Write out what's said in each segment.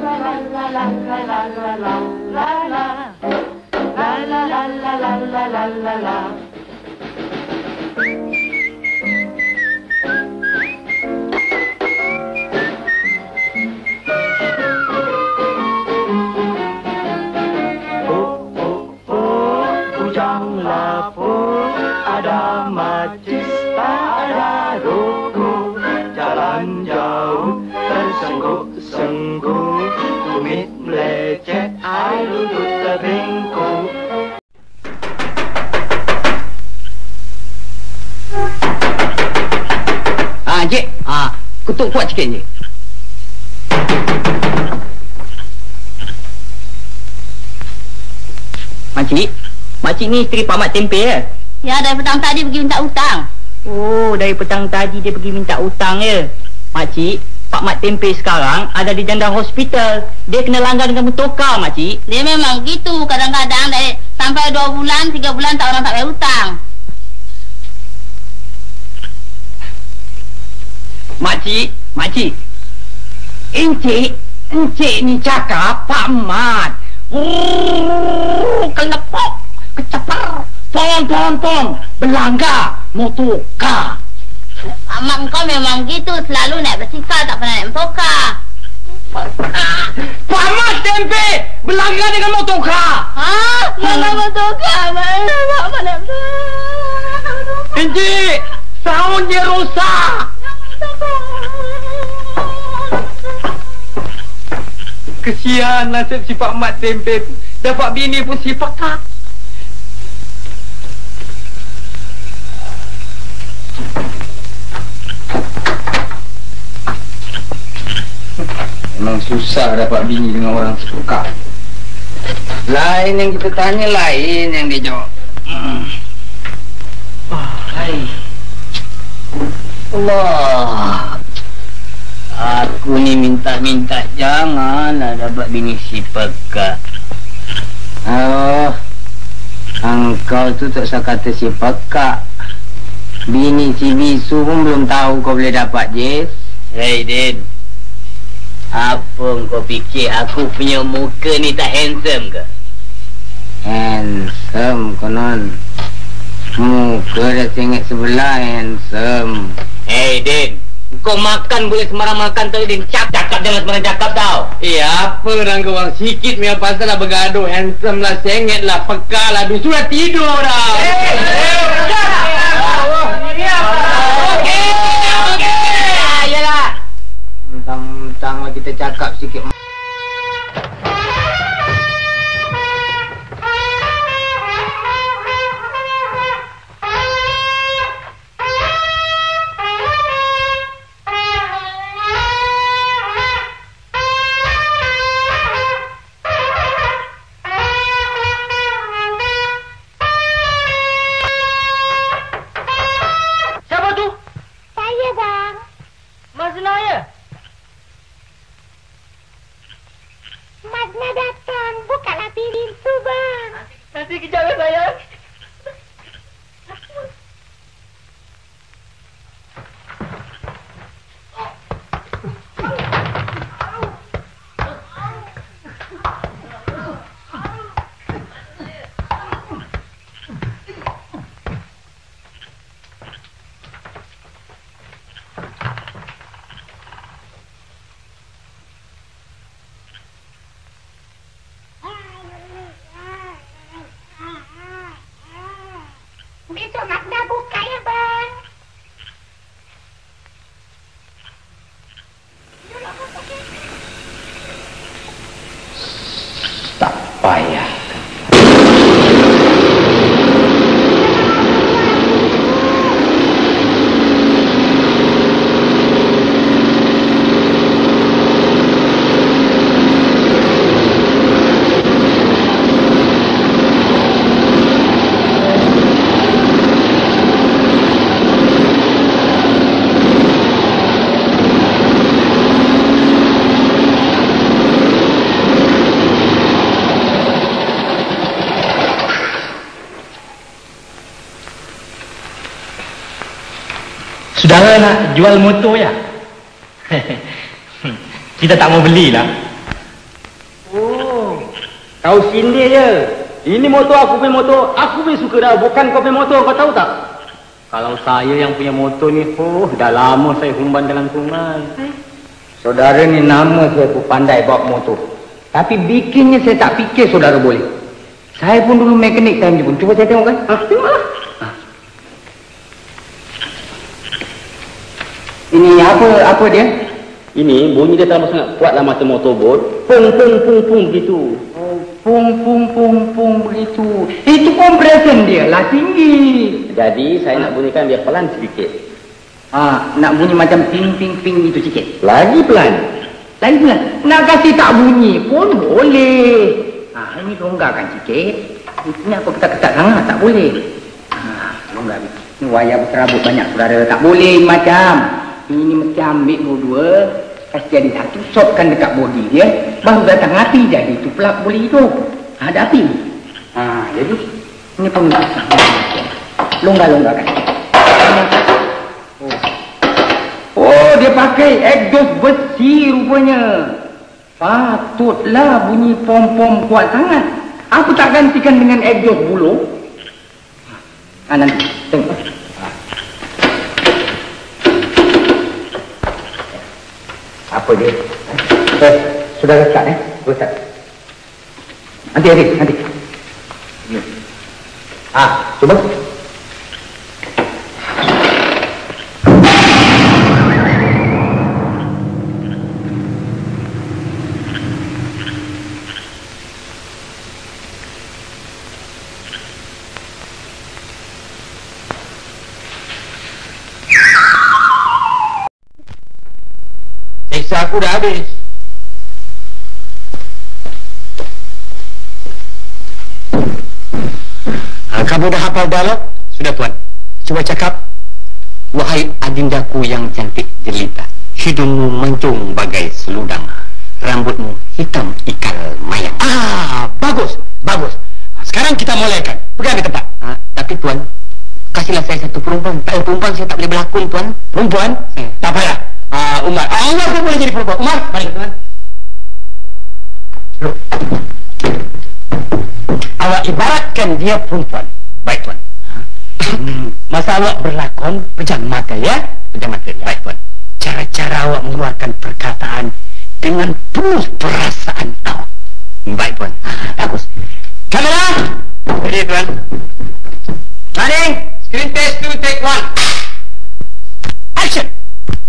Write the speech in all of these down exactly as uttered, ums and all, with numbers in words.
Encik, ah, kutuk kuat sikit je. Makcik, makcik ni isteri Pak Mat Tempe ya? Ya, dari petang tadi pergi minta hutang. Oh, dari petang tadi dia pergi minta hutang ya? Makcik, Pak Mat Tempe sekarang ada di janda hospital. Dia kena langgar dengan motorkar, makcik. Dia memang begitu, kadang-kadang dari sampai dua bulan, tiga bulan tak orang tak bayar hutang. Makcik, makcik. Encik, encik ni cakap Pak Mat. Oh, kelepok, kecepar, pon, pon, pon, belanggar, motorkar. Pak Mat kau memang gitu, selalu naik basikal, tak pernah naik motorkar. Pak Mat Tempe, belanggar dengan motorkar. Hah? Belanggar motorkar? Mana Pak Mat naik motorkar? Encik, sound dia rosak. Kesian nasib si Pak Mat Tempe tu. Dapat bini pun si pekak. Memang susah dapat bini dengan orang sepekak. Lain yang kita tanya, lain yang dia jawab. Hmm. Oh, hai. Allah. Aku ni minta-minta janganlah dapat bini si pekak. Oh, engkau tu tak usah kata si pekak. Bini si bisu pun belum tahu kau boleh dapat, Jess. Hey, Din. Apa kau fikir aku punya muka ni tak handsome ke? Handsome, konon. Muka dah tengok sebelah handsome. Hey, Din. Kau makan boleh sembarang makan tau, Din. Cak, cakap jangan sembarang cakap tau. Eh, apa orang kau orang sikit punya pasal lah bergaduh. Handsome lah, sengit lah, pekal lah. Bisu dah tidur dah. Eh, eh, okey, okey. Yalah. Mentang-mentang lah kita cakap sikit. Saudara nak jual motor ya? Kita tak mau belilah. Kau sindir je. Ini motor aku punya motor. Aku punya suka dah. Bukan kau punya motor. Kau tahu tak? Kalau saya yang punya motor ni, oh, dah lama saya humban dalam sungai. Eh? Saudara ni nama saya pun pandai bawa motor. Tapi bikinnya saya tak fikir saudara boleh. Saya pun dulu mekanik time je pun. Cuba saya tengok kan. Ha, tengoklah. Ha. Ini apa apa dia? Ini bunyi dia terlalu sangat kuatlah masa motor bot. Pung pung pung pung gitu. Oh, pung pung pung pung begitu. Itu compression dia lah tinggi. Jadi saya nak bunyikan dia pelan sedikit. Ah, nak bunyi macam ping ping ping itu sikit. Lagi pelan. Lagi pelan. Nak kasih tak bunyi pun boleh. Ah, ini longgarkan sikit. Ini apa ketat-ketat sangat tak boleh. Ah, longgar. Ini wayar berserabut banyak saudara. Tak boleh macam. Ini mesti ambil dua-dua. Kasih jadi satu, sopkan dekat bodi dia, baru datang api jadi itu pelak boleh hidup. Ada api. Ha, jadi ini pun longgar-longgarkan. Oh. oh, dia pakai exhaust besi rupanya. Patutlah bunyi pom-pom kuat sangat. Aku tak gantikan dengan exhaust bulu. Ha, nanti tengok. Apa dia? Eh, sudah letak eh? Letak. Nanti, nanti, nanti. Ah, cuba. Siksa aku dah habis. Ha, kamu dah hafal dialog? Sudah tuan. Cuba cakap. Wahai adindaku yang cantik jelita, hidungmu mancung bagai seludang, rambutmu hitam ikal mayang. Ah, bagus, bagus. Sekarang kita mulaikan. Pergi ke tempat. Ha, tapi tuan, kasihlah saya satu perempuan. Tak ada perempuan saya tak boleh berlakon tuan. Perempuan? Hmm. Tak payah. Ah, uh, Umar. Ah, Umar pun boleh jadi perempuan. Umar, mari tuan. Loh. Awak ibaratkan dia perempuan. Baik tuan. Hmm. Masa awak berlakon, pejam mata ya? Pejam mata. Ya. Baik tuan. Cara-cara awak mengeluarkan perkataan dengan penuh perasaan awak. Baik tuan. Ah, bagus. Kamera. Ready tuan. Running. Screen test two, take one. Action.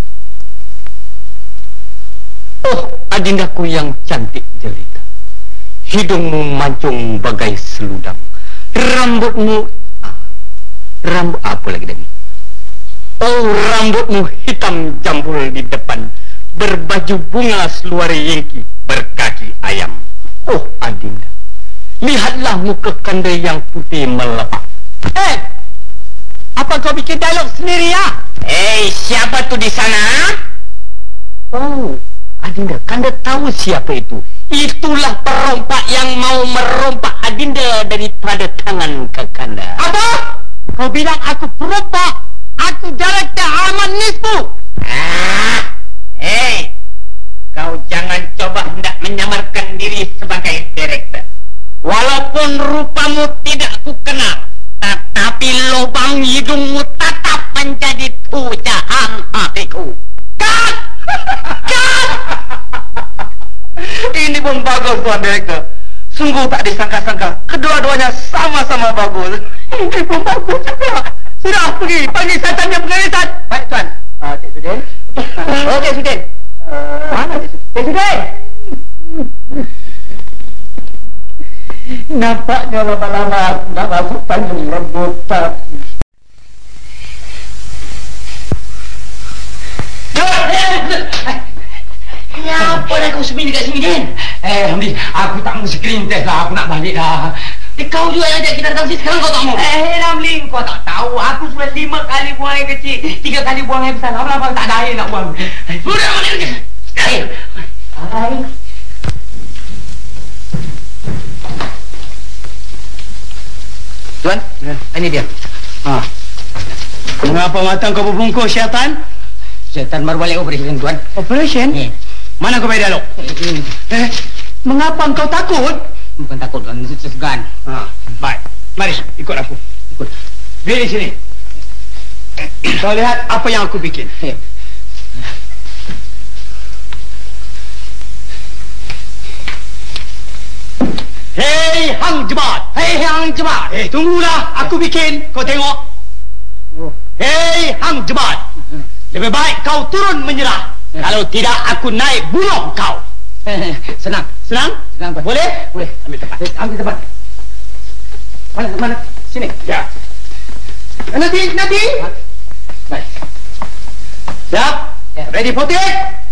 Oh, adindaku yang cantik jelita, hidungmu mancung bagai seludang, rambutmu ah, rambut apa lagi tadi? Oh, rambutmu hitam jambul di depan, berbaju bunga seluar yengki, berkaki ayam. Oh, adinda, lihatlah muka kanda yang putih melepak. Eh, apa kau bikin dialog sendiri ya? Eh, hey, siapa tu di sana? Oh, Adinda, Kanda tahu siapa itu? Itulah perompak yang mau merompak Adinda daripada tangan ke Kanda. Apa? Kau bilang aku perompak? Aku Director Ahmad Nisbu. Ah, hei, kau jangan coba hendak menyamarkan diri sebagai Director. Walaupun rupamu tidak ku kenal, tetapi lubang hidungmu tetap menjadi pujaan hatiku. Kat! Kat! Ini pun bagus tuan Direktur. Sungguh tak disangka-sangka, kedua-duanya sama-sama bagus. Ini pun bagus juga. Sudah, pergi, panggil setan yang pengarisan. Baik tuan. uh, Cik Sudin. Oh, Cik Sudin. uh, Mana Cik Sudin? Cik Sudin. Nampaknya lama-lama aku nak masuk tanjung rebutan. Kenapa dah kau sembunyi dekat sini, Din? Eh, Hamdi, aku tak mau screen test lah. Aku nak balik dah. Eh, kau juga yang ajak kita datang sini. Sekarang kau tak mau? Eh, Ramli, kau tak tahu. Aku sudah lima kali buang air kecil. Tiga kali buang air besar. Lama-lama tak ada air nak buang. Sudah, mana lagi? Air. Air. Tuan, ya. Ini dia. Ha. Mengapa mata kau berbungkus, syaitan? Syaitan baru balik operation, tuan. Operation? Ya. Mana kau bayar dialog? Eh, mengapa engkau takut? Bukan takut, kan segan. Ha, baik. Mari, ikut aku. Ikut. Berdiri di sini. Kau lihat apa yang aku bikin. Hei. Hei Hang Jebat. Hei Hang Jebat. Eh, tunggulah. Aku bikin. Kau tengok. Oh. Hei Hang Jebat. Lebih baik kau turun menyerah. Kalau tidak, aku naik bunuh kau. Senang. Senang? Senang, Tuan. Boleh? Boleh. Ambil tempat. Eh, ambil tempat. Mana, mana? Sini. Ya. Nanti, nanti. Ha? Baik. Siap? Ya. Ready for take?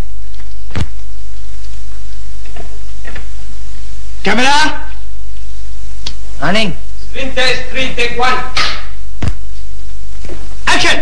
Kamera. Running. Screen test three, take one. Action!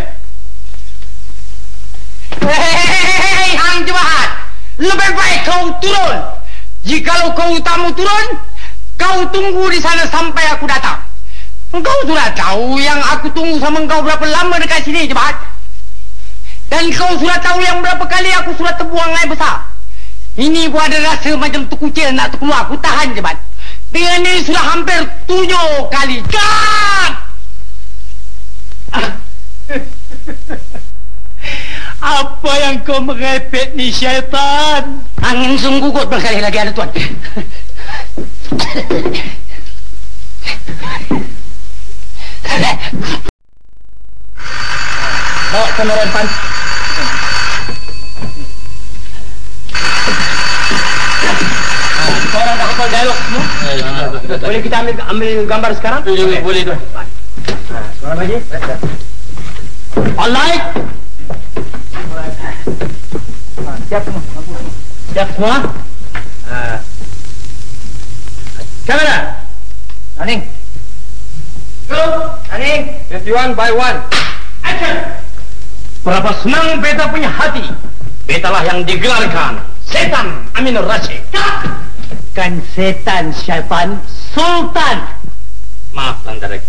Hei Hang Jebat. Lebih baik kau turun. Jikalau kau tak mau turun, kau tunggu di sana sampai aku datang. Engkau sudah tahu yang aku tunggu sama engkau berapa lama dekat sini, Jebat. Dan kau sudah tahu yang berapa kali aku sudah terbuang air besar. Ini pun ada rasa macam terkucil nak terkeluar. Aku tahan, Jebat. Dengan ini sudah hampir tujuh kali. Cut! Apa yang kau merepek ni, syaitan? Angin sungguh kot berkali lagi ada, Tuan. Bawa kamera depan. Kau orang dah hafal dialog semua? Boleh kita ambil ambil gambar sekarang? Boleh, boleh tuan. Sekarang lagi. Alright. Siap semua. Siap semua? Uh, kamera. Running. Go. Running. One by one. Action. Berapa senang beta punya hati. Betalah yang digelarkan Setan Aminur Rasyid. Kan setan, syaitan, sultan. Maaf, Tuan Director.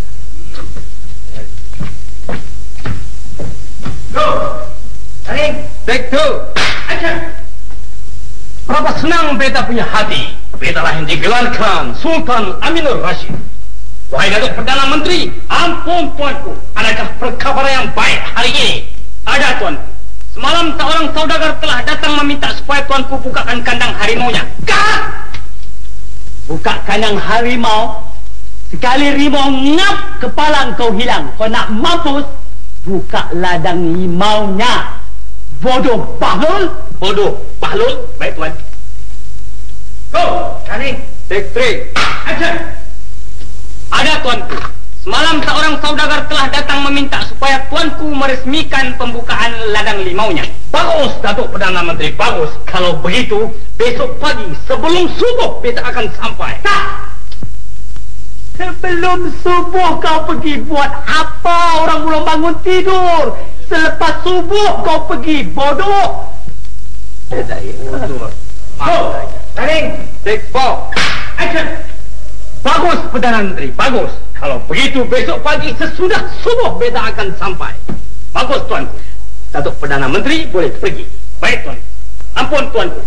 Go. Running. Take two. Action. Berapa senang beta punya hati. Betalah yang digelarkan Sultan Aminur Rasyid. Wahai Datuk Perdana Menteri, ampun tuanku, adakah perkara yang baik hari ini? Ada tuan. Semalam seorang saudagar telah datang meminta supaya tuanku bukakan kandang harimaunya. Kah? Buka kandang harimau. Sekali rimau ngap, kepala kau hilang. Kau nak mampus, buka ladang limaunya. Bodoh bahlul. Bodoh bahlul. Baik tuan. Go. Running. Take three. Action. Ada tuanku. Semalam seorang saudagar telah datang meminta supaya tuanku meresmikan pembukaan ladang limaunya. Bagus, Datuk Perdana Menteri, bagus. Kalau begitu, besok pagi sebelum subuh beta akan sampai. Tak! Sebelum subuh kau pergi buat apa? Orang belum bangun tidur. Selepas subuh kau pergi, bodoh. Go! Running. Take four. Action! Bagus, Perdana Menteri, bagus. Kalau begitu, besok pagi sesudah subuh beta akan sampai. Bagus, tuanku. Datuk Perdana Menteri boleh pergi. Baik, tuan. Ampun, tuanku.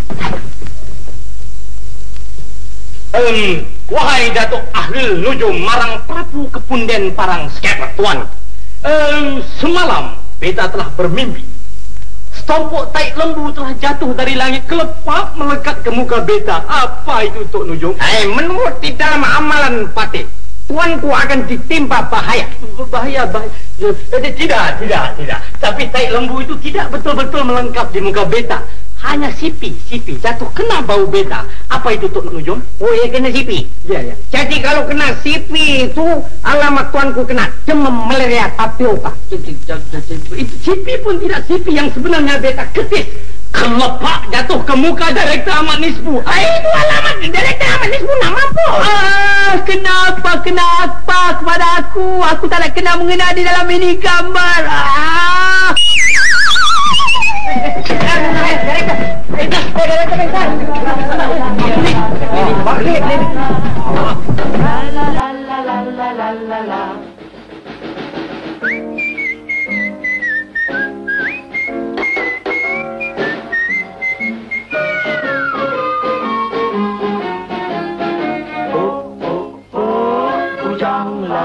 Um, wahai Datuk Ahli Nujum Marang Prabu Kepunden Parang Skeper, tuan. Um, semalam, beta telah bermimpi. Setumpuk taik lembu telah jatuh dari langit kelepak melekat ke muka beta. Apa itu, Tok Nujum? Hai, menurut di dalam amalan Patih, tuanku akan ditimpa bahaya. Bahaya, bahaya. Ya, tidak, tidak, tidak. Tapi taik lembu itu tidak betul-betul melengkap di muka beta. Hanya sipi, sipi jatuh kena bau beta. Apa itu, Tok Nujum? Oh, ya kena sipi. Ya, ya. Jadi kalau kena sipi itu alamat tuanku kena demam malaria tapioka. Itu sipi pun tidak sipi yang sebenarnya beta ketis. Kelepak jatuh ke muka Direktur Ahmad Nisbu. Ah, itu alamat Direktur Ahmad Nisbu nak mampu. Ah, kenapa, kenapa kepada aku? Aku tak nak kena mengenal di dalam ini gambar. Ah.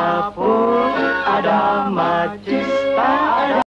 dapur ada macis, tak ada